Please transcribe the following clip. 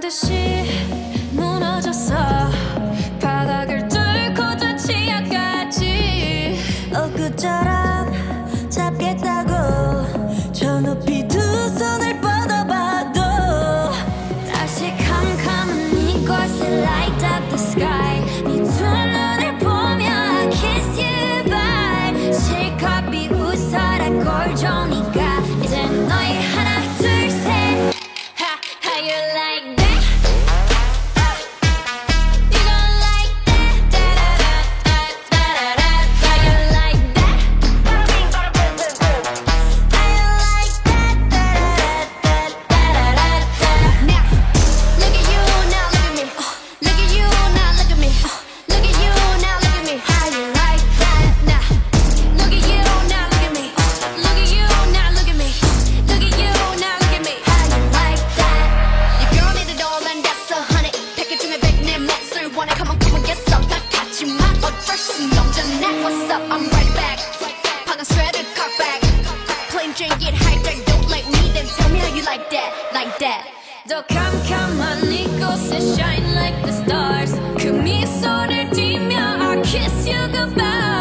듯이 무너졌어. 바닥을 뚫고 저 지하까지 엊그처럼 잡겠다고 저 높이 두 손을 뻗어봐도 다시 캄캄한 이곳에 light up the sky. 네 두 눈을 보며 I kiss you bye. 실컷 비웃어라 꼴좋으니까 이제 너희 하나 둘 셋. How you like that? You gon' like that? Da-da-da-da-da-da-da. How you like that? How you like that? Da-da-da-da-da-da-da. Now, look at you, now look at me. Look at you, now look at me. Look at you, now look at me. How you like that? Now, look at you, now look at me. Look at you, now look at me. Look at you, now look at me. How you like that? You girl need it all and that's 100. 패키지에 100 내 몫을 원해. Come on, come on, get some. 다 같이만 어쩔 수 없잖아. What's up? I'm right back. 방금 shredded cock back. Plain Jane get hijacked. Don't like me, then tell me how you like that, like that. 더 캄캄한 이곳에 shine like the stars. 그 미소를 띠며 I kiss you goodbye.